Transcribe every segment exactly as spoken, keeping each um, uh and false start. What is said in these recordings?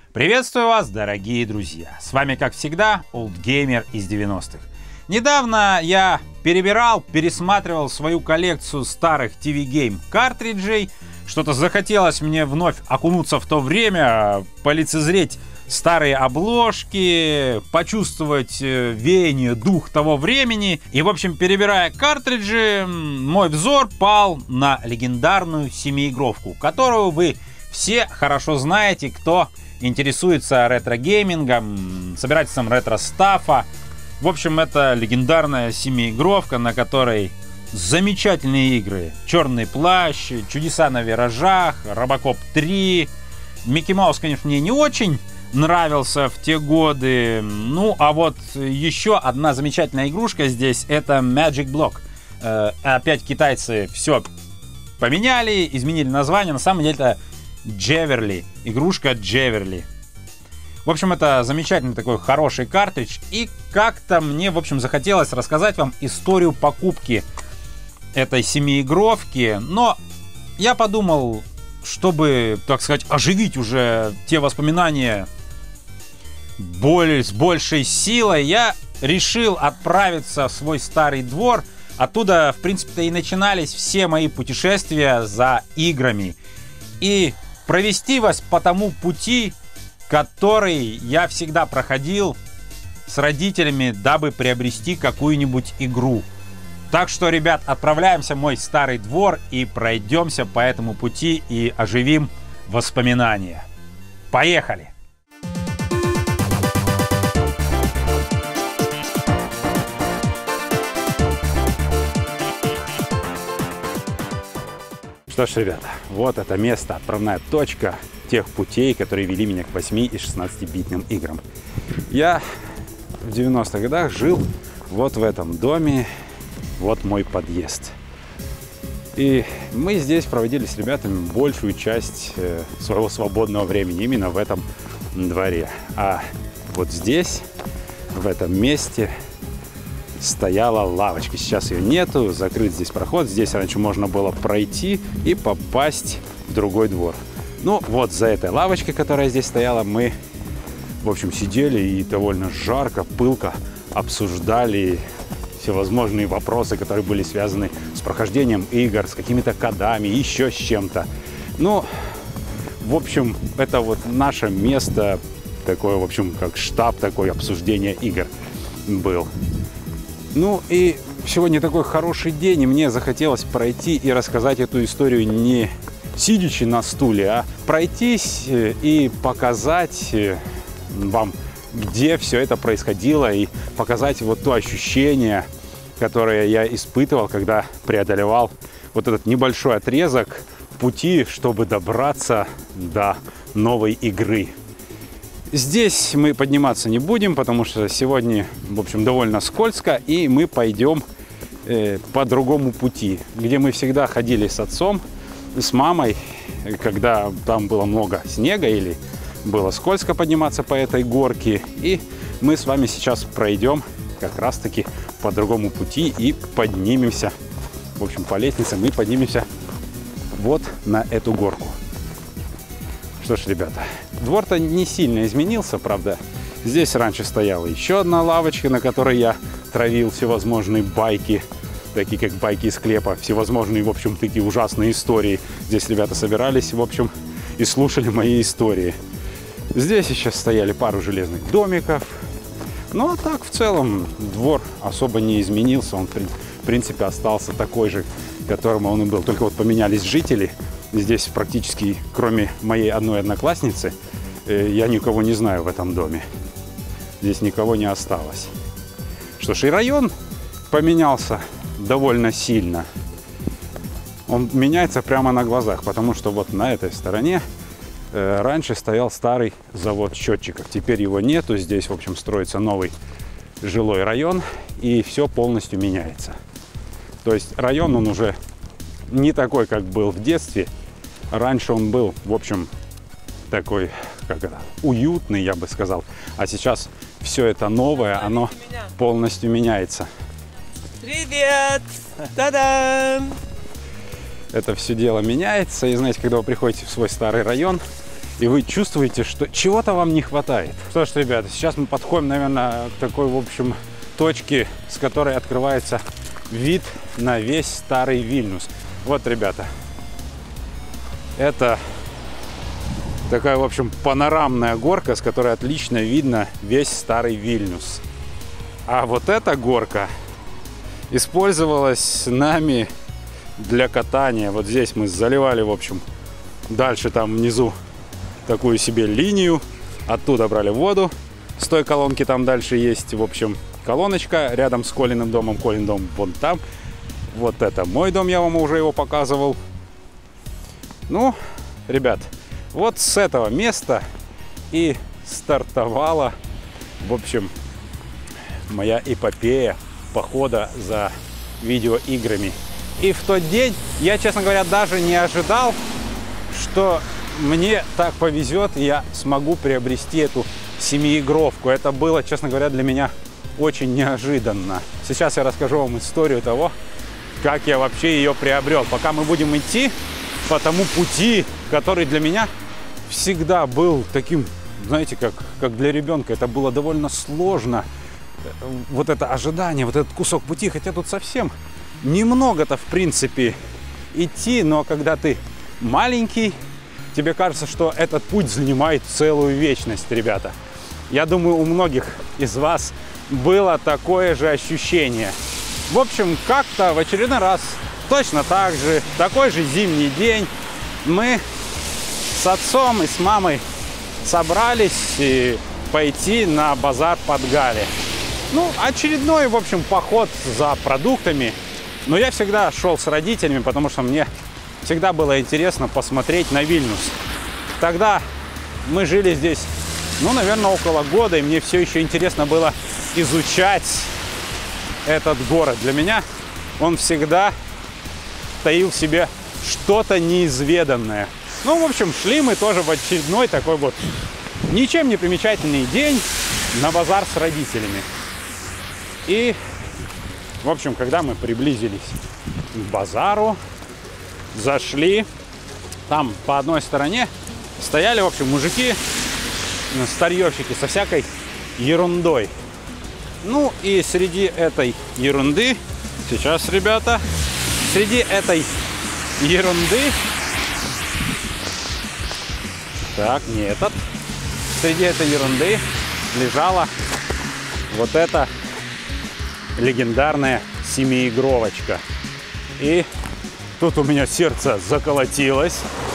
Приветствую вас, дорогие друзья! С вами, как всегда, Олдгеймер из девяностых. Недавно я перебирал, пересматривал свою коллекцию старых ти ви-гейм картриджей. Что-то захотелось мне вновь окунуться в то время, полицезреть старые обложки, почувствовать веяние, дух того времени. И, в общем, перебирая картриджи, мой взор пал на легендарную семиигровку, которую вы все хорошо знаете, кто интересуется ретро-геймингом, собирательством ретро-стафа. В общем, это легендарная семиигровка, на которой замечательные игры. Черный плащ, Чудеса на виражах, Робокоп три. Микки Маус, конечно, мне не очень нравился в те годы. Ну, а вот еще одна замечательная игрушка здесь — это Magic Block. Э, опять китайцы все поменяли, изменили название. На самом деле это Джеверли, игрушка Джеверли. В общем, это замечательный такой хороший картридж. И как-то мне, в общем, захотелось рассказать вам историю покупки этой семиигровки. Но я подумал, чтобы, так сказать, оживить уже те воспоминания более, с большей силой, я решил отправиться в свой старый двор. Оттуда, в принципе-то, и начинались все мои путешествия за играми. И провести вас по тому пути, который я всегда проходил с родителями, дабы приобрести какую-нибудь игру. Так что, ребят, отправляемся в мой старый двор и пройдемся по этому пути и оживим воспоминания. Поехали! Что ж, ребята, вот это место, отправная точка тех путей, которые вели меня к восьми и шестнадцатибитным играм. Я в девяностых годах жил вот в этом доме, вот мой подъезд. И мы здесь проводили с ребятами большую часть своего свободного времени именно в этом дворе. А вот здесь, в этом месте, стояла лавочка. Сейчас ее нету, закрыт здесь проход. Здесь раньше можно было пройти и попасть в другой двор. Ну, вот за этой лавочкой, которая здесь стояла, мы, в общем, сидели и довольно жарко, пылко обсуждали всевозможные вопросы, которые были связаны с прохождением игр, с какими-то кодами, еще с чем-то. Ну, в общем, это вот наше место, такое, в общем, как штаб такой обсуждения игр был. Ну и сегодня такой хороший день, и мне захотелось пройти и рассказать эту историю не сидячи на стуле, а пройтись и показать вам, где все это происходило, и показать вот то ощущение, которое я испытывал, когда преодолевал вот этот небольшой отрезок пути, чтобы добраться до новой игры. Здесь мы подниматься не будем, потому что сегодня, в общем, довольно скользко, и мы пойдем э, по другому пути, где мы всегда ходили с отцом, с мамой, когда там было много снега или было скользко подниматься по этой горке. И мы с вами сейчас пройдем как раз-таки по другому пути и поднимемся, в общем, по лестнице мы поднимемся вот на эту горку. Что ж, ребята, двор-то не сильно изменился, правда. Здесь раньше стояла еще одна лавочка, на которой я травил всевозможные байки, такие как байки из склепа, всевозможные, в общем, такие ужасные истории. Здесь ребята собирались, в общем, и слушали мои истории. Здесь еще стояли пару железных домиков. Ну, а так, в целом, двор особо не изменился. Он, в принципе, остался такой же, которым он и был. Только вот поменялись жители. Здесь практически, кроме моей одной одноклассницы, я никого не знаю в этом доме. Здесь никого не осталось. Что ж, и район поменялся довольно сильно. Он меняется прямо на глазах, потому что вот на этой стороне э, раньше стоял старый завод счетчиков. Теперь его нету. Здесь, в общем, строится новый жилой район, и все полностью меняется. То есть район, он уже не такой, как был в детстве. Раньше он был, в общем, такой, как это, уютный, я бы сказал. А сейчас все это новое, оно полностью меняется. Привет! Та-дам! Это все дело меняется. И знаете, когда вы приходите в свой старый район, и вы чувствуете, что чего-то вам не хватает. Что ж, ребята, сейчас мы подходим, наверное, к такой, в общем, точке, с которой открывается вид на весь старый Вильнюс. Вот, ребята, это такая, в общем, панорамная горка, с которой отлично видно весь старый Вильнюс. А вот эта горка использовалась нами для катания. Вот здесь мы заливали, в общем, дальше там внизу такую себе линию. Оттуда брали воду. С той колонки там дальше есть, в общем, колоночка рядом с Колиным домом. Колин дом вон там. Вот это мой дом, я вам уже его показывал. Ну, ребят, вот с этого места и стартовала, в общем, моя эпопея похода за видеоиграми. И в тот день я, честно говоря, даже не ожидал, что мне так повезет, и я смогу приобрести эту семиигровку. Это было, честно говоря, для меня очень неожиданно. Сейчас я расскажу вам историю того, как я вообще ее приобрел. Пока мы будем идти по тому пути, который для меня всегда был таким, знаете, как, как для ребенка. Это было довольно сложно. Вот это ожидание, вот этот кусок пути, хотя тут совсем немного-то, в принципе, идти, но когда ты маленький, тебе кажется, что этот путь занимает целую вечность, ребята. Я думаю, у многих из вас было такое же ощущение. В общем, как-то в очередной раз, точно так же, такой же зимний день, мы с отцом и с мамой собрались и пойти на базар под Гали. Ну, очередной, в общем, поход за продуктами. Но я всегда шел с родителями, потому что мне всегда было интересно посмотреть на Вильнюс. Тогда мы жили здесь, ну, наверное, около года, и мне все еще интересно было изучать этот город. Для меня он всегда таил в себе что-то неизведанное. Ну, в общем, шли мы тоже в очередной такой вот ничем не примечательный день на базар с родителями. И, в общем, когда мы приблизились к базару, зашли, там по одной стороне стояли, в общем, мужики, старьевщики со всякой ерундой. Ну и среди этой ерунды, сейчас, ребята, среди этой ерунды, так, не этот, среди этой ерунды лежала вот эта легендарная семиигровочка. И тут у меня сердце заколотилось.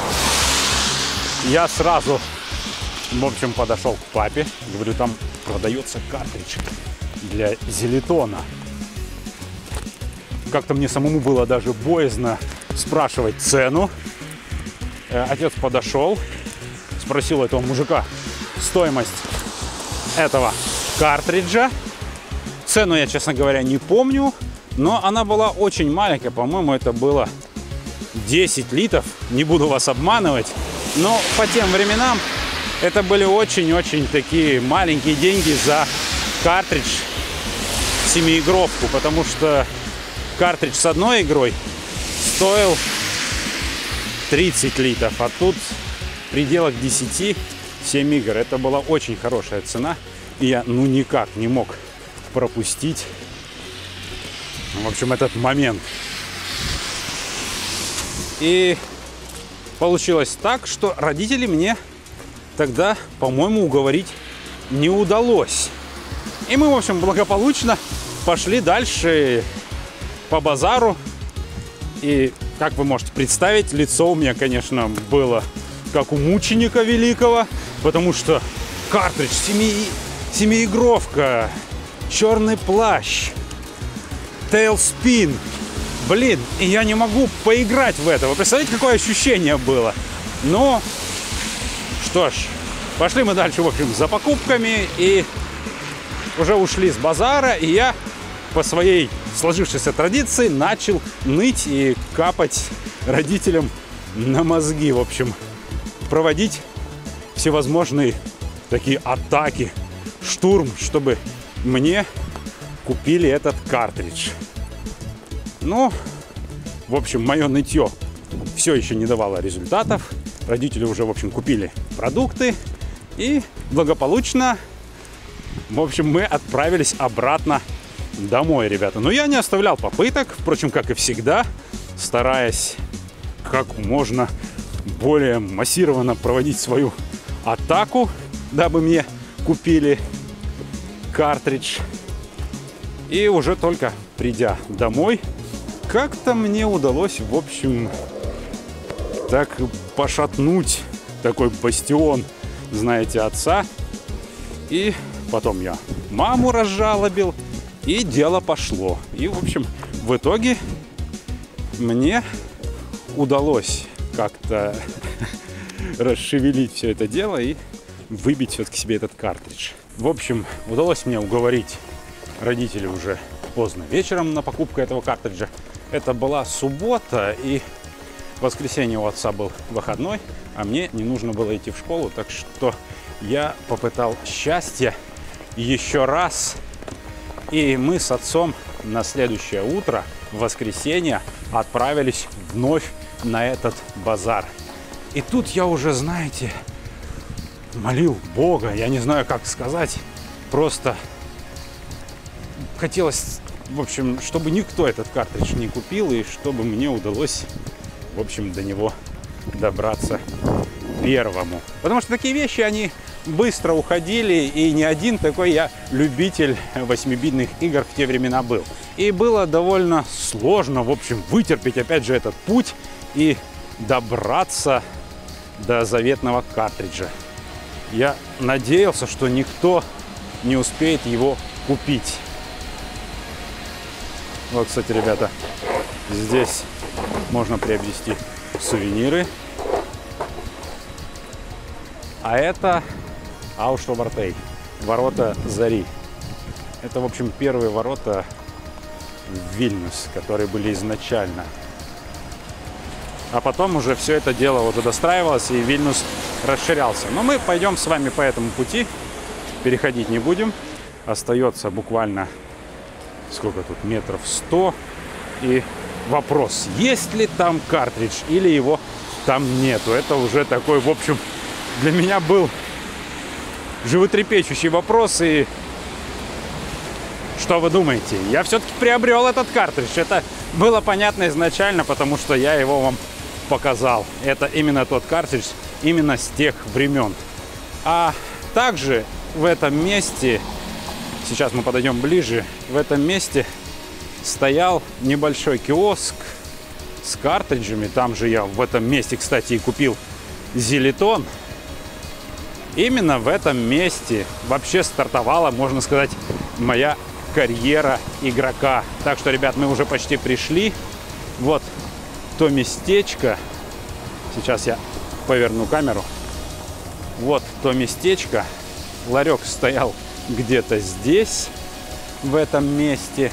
Я сразу, в общем, подошел к папе. Говорю, там продается картридж для Зелитона. Как-то мне самому было даже боязно спрашивать цену. Отец подошел, спросил этого мужика стоимость этого картриджа. Цену я, честно говоря, не помню, но она была очень маленькая. По-моему, это было десять литров. Не буду вас обманывать. Но по тем временам это были очень-очень такие маленькие деньги за картридж семиигровку, потому что картридж с одной игрой стоил тридцать литров, а тут в пределах десяти семь игр. Это была очень хорошая цена, и я ну никак не мог пропустить, в общем, этот момент. И получилось так, что родители мне тогда, по-моему, уговорить не удалось. И мы, в общем, благополучно пошли дальше по базару. И, как вы можете представить, лицо у меня, конечно, было как у мученика великого, потому что картридж, семи... семиигровка, черный плащ, Tailspin. Блин, и я не могу поиграть в это. Вы представляете, какое ощущение было? Ну, что ж, пошли мы дальше, в общем, за покупками. И уже ушли с базара. И я по своей сложившейся традиции начал ныть и капать родителям на мозги. В общем, проводить всевозможные такие атаки, штурм, чтобы мне купили этот картридж. Ну, в общем, мое нытье все еще не давало результатов. Родители уже, в общем, купили продукты. И благополучно, в общем, мы отправились обратно домой, ребята. Но я не оставлял попыток, впрочем, как и всегда, стараясь как можно более массированно проводить свою атаку, дабы мне купили картридж. И уже только придя домой, как-то мне удалось, в общем, так пошатнуть такой бастион, знаете, отца. И потом я маму разжалобил, и дело пошло. И, в общем, в итоге мне удалось как-то расшевелить все это дело и выбить все-таки себе этот картридж. В общем, удалось мне уговорить родителей уже поздно вечером на покупку этого картриджа. Это была суббота, и в воскресенье у отца был выходной, а мне не нужно было идти в школу, так что я попытал счастье еще раз. И мы с отцом на следующее утро, в воскресенье, отправились вновь на этот базар. И тут я уже, знаете, молил Бога, я не знаю, как сказать, просто хотелось, в общем, чтобы никто этот картридж не купил, и чтобы мне удалось, в общем, до него добраться первому. Потому что такие вещи, они быстро уходили, и не один такой я любитель восьмибитных игр в те времена был. И было довольно сложно, в общем, вытерпеть, опять же, этот путь и добраться до заветного картриджа. Я надеялся, что никто не успеет его купить. Вот, кстати, ребята, здесь можно приобрести сувениры. А это Ауштовартей, ворота Зари. Это, в общем, первые ворота в Вильнюс, которые были изначально. А потом уже все это дело уже достраивалось, и Вильнюс расширялся. Но мы пойдем с вами по этому пути, переходить не будем. Остается буквально, сколько тут, метров сто. И вопрос, есть ли там картридж или его там нету. Это уже такой, в общем, для меня был животрепещущий вопрос. И что вы думаете? Я все-таки приобрел этот картридж. Это было понятно изначально, потому что я его вам показал. Это именно тот картридж, именно с тех времен. А также в этом месте, сейчас мы подойдем ближе, в этом месте стоял небольшой киоск с картриджами. Там же я в этом месте, кстати, и купил Зелитон. Именно в этом месте вообще стартовала, можно сказать, моя карьера игрока. Так что, ребят, мы уже почти пришли. Вот то местечко. Сейчас я поверну камеру. Вот то местечко. Ларек стоял где-то здесь, в этом месте.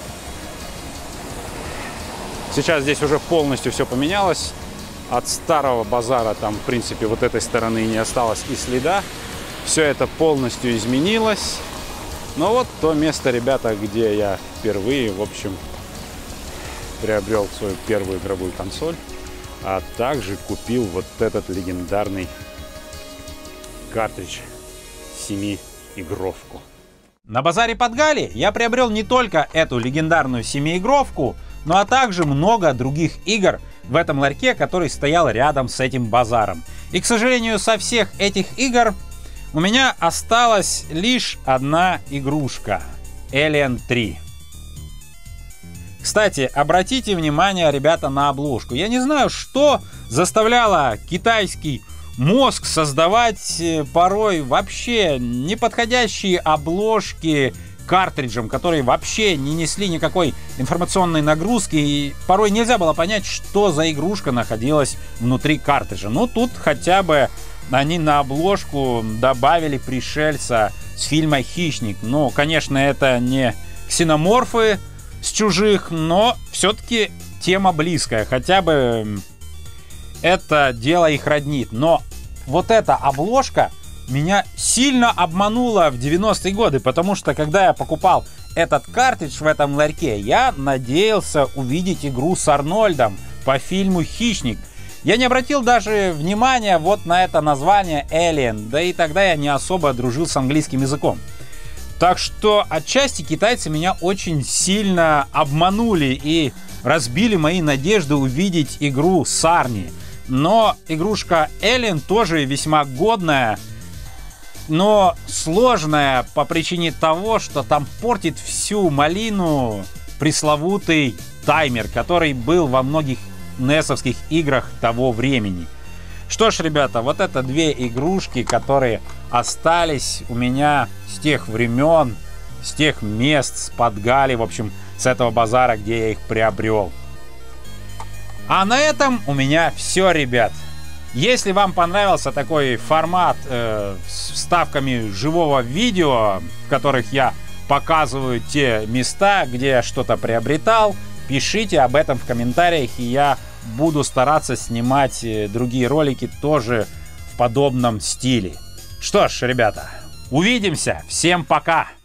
Сейчас здесь уже полностью все поменялось. От старого базара там, в принципе, вот этой стороны не осталось и следа. Все это полностью изменилось. Но вот то место, ребята, где я впервые, в общем, приобрел свою первую игровую консоль, а также купил вот этот легендарный картридж семиигровку. На базаре Подгали я приобрел не только эту легендарную семиигровку, но а также много других игр в этом ларьке, который стоял рядом с этим базаром. И, к сожалению, со всех этих игр у меня осталась лишь одна игрушка — Alien три. Кстати, обратите внимание, ребята, на обложку. Я не знаю, что заставляло китайский мозг создавать порой вообще неподходящие обложки картриджам, которые вообще не несли никакой информационной нагрузки, и порой нельзя было понять, что за игрушка находилась внутри картриджа. Ну, тут хотя бы они на обложку добавили пришельца с фильма «Хищник». Ну, конечно, это не ксеноморфы с «Чужих», но все-таки тема близкая. Хотя бы это дело их роднит. Но вот эта обложка меня сильно обманула в девяностые годы, потому что когда я покупал этот картридж в этом ларьке, я надеялся увидеть игру с Арнольдом по фильму «Хищник». Я не обратил даже внимания вот на это название Alien, да и тогда я не особо дружил с английским языком. Так что отчасти китайцы меня очень сильно обманули и разбили мои надежды увидеть игру Сарни. Но игрушка Alien тоже весьма годная, но сложная по причине того, что там портит всю малину пресловутый таймер, который был во многих несовских играх того времени. Что ж, ребята, вот это две игрушки, которые остались у меня с тех времен, с тех мест, с Подгали, в общем, с этого базара, где я их приобрел. А на этом у меня все, ребят. Если вам понравился такой формат э, с вставками живого видео, в которых я показываю те места, где я что-то приобретал, пишите об этом в комментариях, и я буду стараться снимать другие ролики тоже в подобном стиле. Что ж, ребята, увидимся. Всем пока!